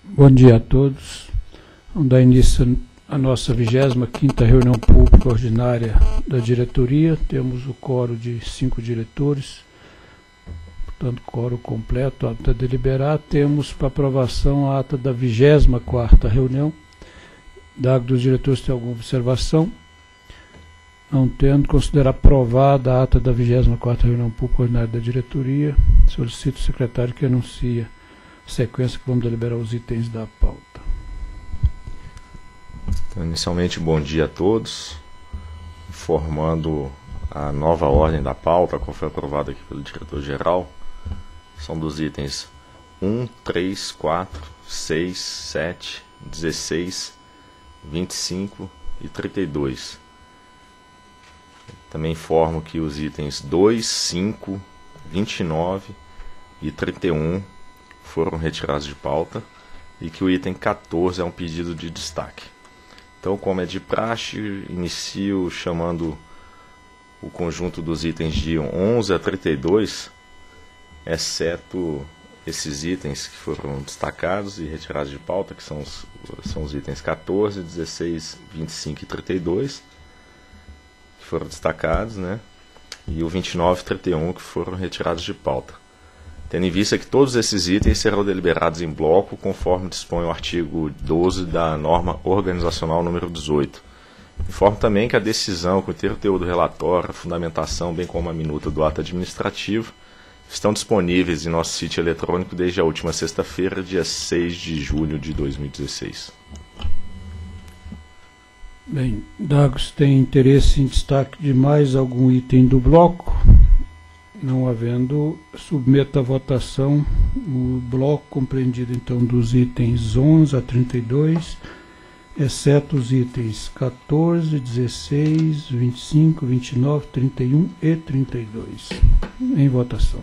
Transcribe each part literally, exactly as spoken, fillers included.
Bom dia a todos. Vamos dar início à nossa vigésima quinta reunião pública ordinária da diretoria. Temos o quórum de cinco diretores, portanto, quórum completo, apto a deliberar. Temos para aprovação a ata da vigésima quarta reunião. Dado dos diretores tem alguma observação? Não tendo, considero aprovada a ata da vigésima quarta reunião pública ordinária da diretoria. Solicito o secretário que anuncie a sequência que vamos deliberar os itens da pauta. Então, inicialmente, bom dia a todos. Informando a nova ordem da pauta, qual foi aprovada aqui pelo diretor-geral. São dos itens um, três, quatro, seis, sete, dezesseis, vinte e cinco e trinta e dois. Também informo que os itens dois, cinco, vinte e nove e trinta e um foram retirados de pauta e que o item quatorze é um pedido de destaque. Então, como é de praxe, inicio chamando o conjunto dos itens de onze a trinta e dois, exceto esses itens que foram destacados e retirados de pauta, que são os, são os itens quatorze, dezesseis, vinte e cinco e trinta e dois, que foram destacados, né? E o vinte e nove e trinta e um, que foram retirados de pauta. Tendo em vista que todos esses itens serão deliberados em bloco, conforme dispõe o artigo doze da norma organizacional número dezoito. Informo também que a decisão, com o inteiro teor do relatório, a fundamentação, bem como a minuta do ato administrativo, estão disponíveis em nosso sítio eletrônico desde a última sexta-feira, dia seis de julho de dois mil e dezesseis. Bem, Dagos tem interesse em destaque de mais algum item do bloco? Não havendo, submeto à votação o bloco compreendido então dos itens onze a trinta e dois, exceto os itens quatorze, dezesseis, vinte e cinco, vinte e nove, trinta e um e trinta e dois. Em votação.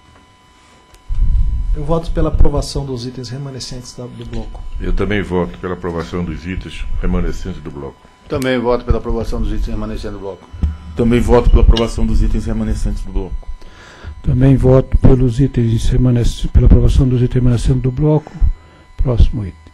Eu voto pela aprovação dos itens remanescentes do bloco. Eu também voto pela aprovação dos itens remanescentes do bloco. Também voto pela aprovação dos itens remanescentes do bloco. Também voto pela aprovação dos itens remanescentes do bloco. Também voto pelos itens remanescentes, pela aprovação dos itens remanescentes do bloco. Próximo item.